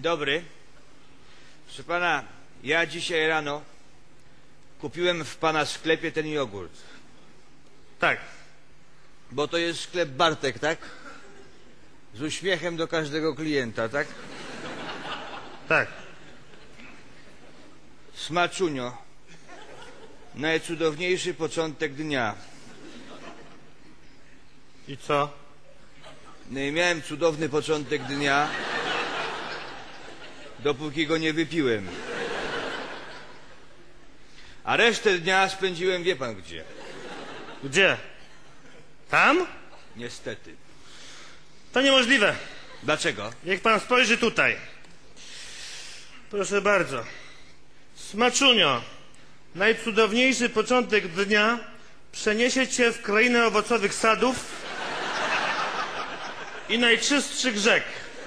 dobry. Proszę pana, ja dzisiaj rano kupiłem w pana sklepie ten jogurt. Tak. Bo to jest sklep Bartek, tak? Z uśmiechem do każdego klienta, tak? Tak. Smaczunio. Najcudowniejszy początek dnia. I co? No i miałem cudowny początek dnia, dopóki go nie wypiłem. A resztę dnia spędziłem wie pan gdzie. Gdzie? Tam? Niestety. To niemożliwe. Dlaczego? Niech pan spojrzy tutaj. Proszę bardzo. Smaczunio. Najcudowniejszy początek dnia przeniesie cię w krainę owocowych sadów i najczystszych rzek.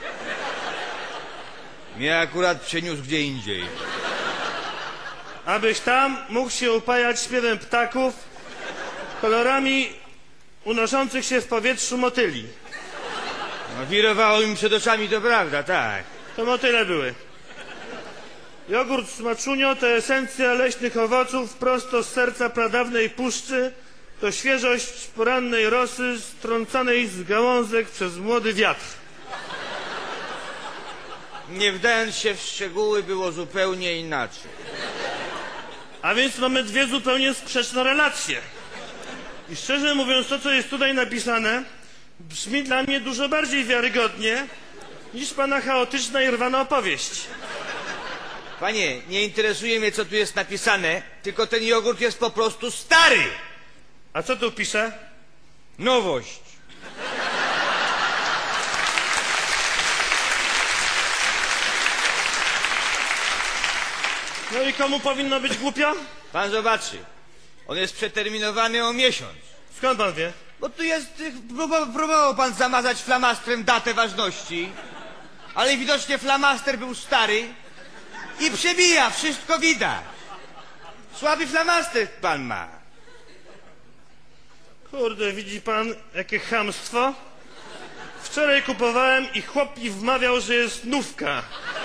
Mnie akurat przeniósł gdzie indziej. Abyś tam mógł się upajać śpiewem ptaków, kolorami unoszących się w powietrzu motyli. No, wirowało mi przed oczami, to prawda, tak. To motyle były. Jogurt Smaczunio to esencja leśnych owoców prosto z serca pradawnej puszczy, to świeżość porannej rosy strącanej z gałązek przez młody wiatr. Nie wdając się w szczegóły, było zupełnie inaczej. A więc mamy dwie zupełnie sprzeczne relacje. I szczerze mówiąc, to co jest tutaj napisane brzmi dla mnie dużo bardziej wiarygodnie niż pana chaotyczna i rwana opowieść. Panie, nie interesuje mnie, co tu jest napisane, tylko ten jogurt jest po prostu stary. A co tu pisze? Nowość. No i komu powinno być głupio? Pan zobaczy. On jest przeterminowany o miesiąc. Skąd pan wie? Bo tu jest... Próbował pan zamazać flamastrem datę ważności, ale widocznie flamaster był stary i przebija, wszystko widać. Słaby flamaster pan ma. Kurde, widzi pan, jakie chamstwo? Wczoraj kupowałem i chłop mi wmawiał, że jest nówka.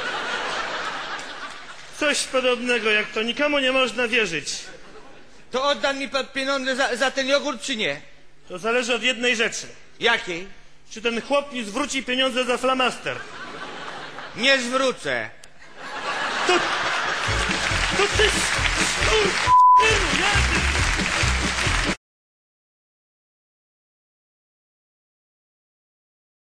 Coś podobnego, jak to nikomu nie można wierzyć. To odda mi pan pieniądze za ten jogurt, czy nie? To zależy od jednej rzeczy. Jakiej? Czy ten chłop mi zwróci pieniądze za flamaster? Nie zwrócę. To ty... Skurwysynu,